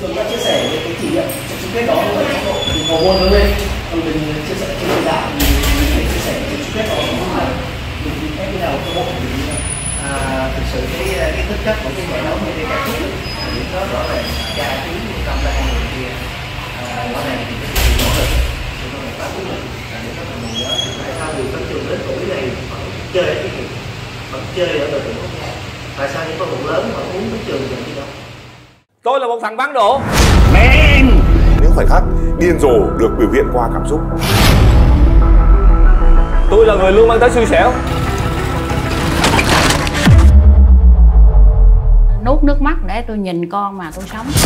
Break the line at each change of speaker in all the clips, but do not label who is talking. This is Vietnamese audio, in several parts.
Chúng ta chia sẻ về cái kỷ niệm trận chung kết đó với các đội thì mồ hôi lên. Còn mình chia sẻ trên nền tảng thì mình phải chia sẻ trận chung kết đó là mình ép như nào cơ hội thì
thực sự cái thực chất của cái giải đấu như cái cảm xúc thì nó rõ ràng tra cứu trong ra hai người kia rõ ràng thì cái sự nỗ lực sự nỗ lực quá quyết liệt là để các mình nhớ tại sao nhiều các trường đến tuổi này vẫn chơi ở cái gì vẫn chơi ở đội tuyển quốc gia, tại sao những cầu thủ lớn vẫn muốn đến trường gì đâu.
Tôi là một thằng bán độ.
Men. Những khoảnh khắc điên rồ được biểu hiện qua cảm xúc.
Tôi là người luôn mang tới xui xẻo.
Nuốt nước mắt để tôi nhìn con mà tôi sống.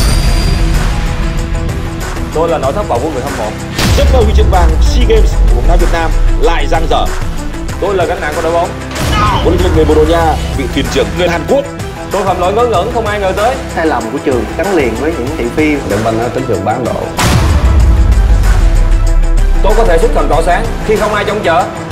Tôi là nỗi thất vọng của người hâm mộ.
Giấc mơ huy chương vàng SEA Games của bóng đá Việt Nam lại dang dở.
Tôi là gánh nặng của đội bóng.
Huấn luyện viên người Bồ Đào Nha bị thuyền trưởng người Hàn Quốc.
Tôi phạm lỗi ngớ ngẩn không ai ngờ tới.
Sai lầm của trường gắn liền với những thị phi.
Đừng banh tính trường bán độ.
Tôi có thể xuất thần tỏ sáng khi không ai trông chờ.